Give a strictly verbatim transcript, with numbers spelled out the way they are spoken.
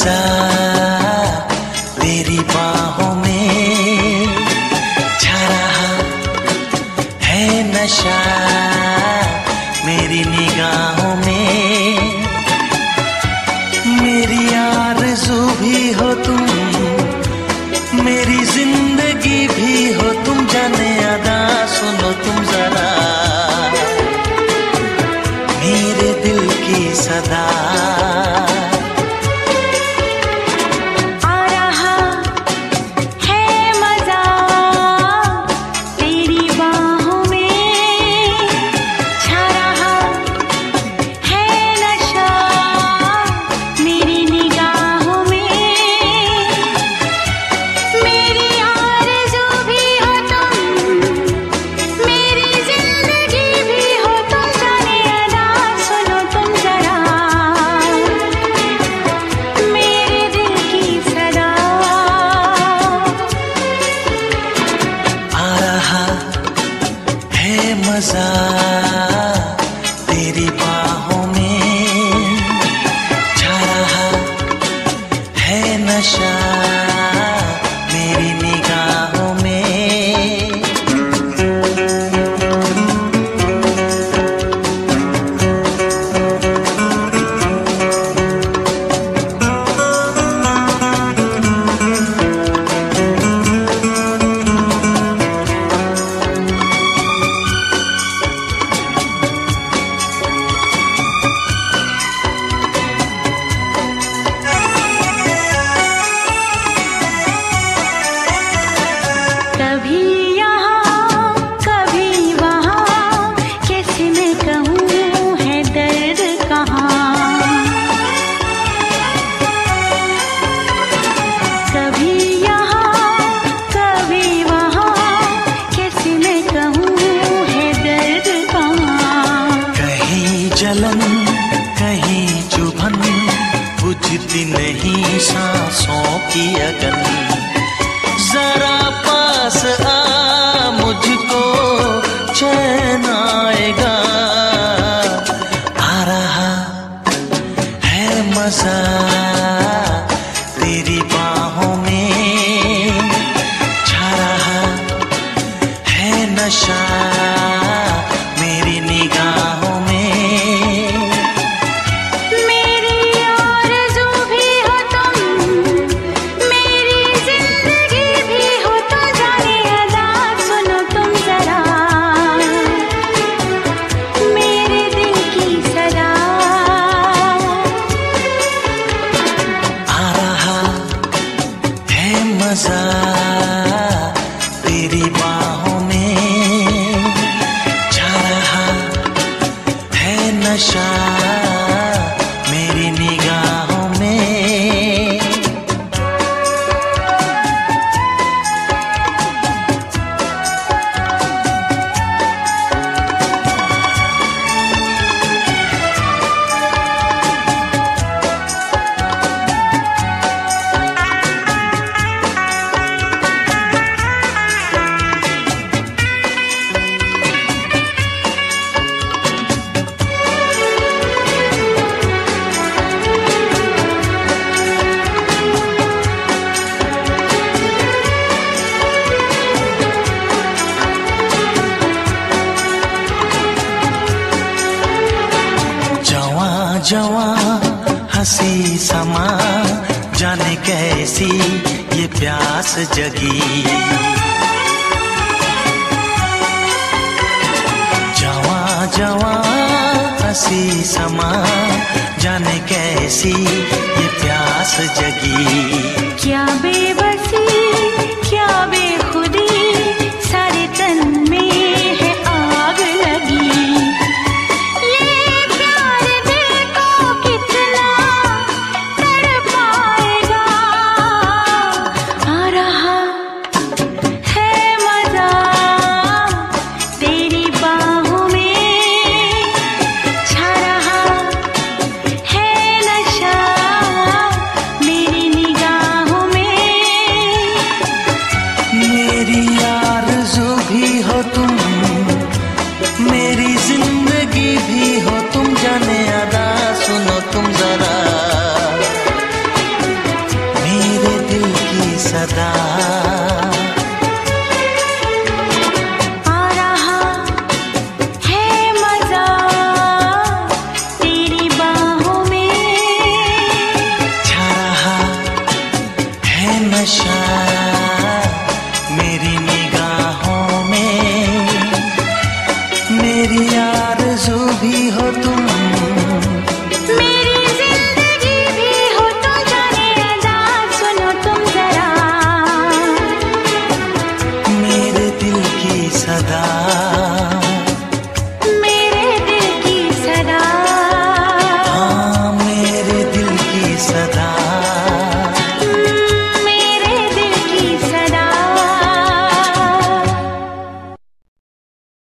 मजा तेरी बाहों में, छा रहा है नशा मेरी निगाहों में। मेरी आरज़ू भी हो तुम, मेरी जिंदगी भी हो तुम, जाने अदा सुनो तुम जरा मेरे दिल की सदा। मजा तेरी बाहों में, छा रहा है नशा मेरी निगाहों में। जलन कहीं चुभन बुझती नहीं सांसों की अगन, जरा पास आ मुझको चैन आएगा। आ रहा है मजा तेरी बाहों में, छा रहा है नशा मेरी निगाहों में। मजा तेरी बाहों में, छा रहा है नशा मेरी निगाहों में। जवां हंसी समा, जाने कैसी ये प्यास जगी। जवां जवां हंसी समा, जाने कैसी ये प्यास जगी। क्या बेबसी क्या बेखुदी, सारे तन में है आग लगी। मेरी निगाहों में सलाम।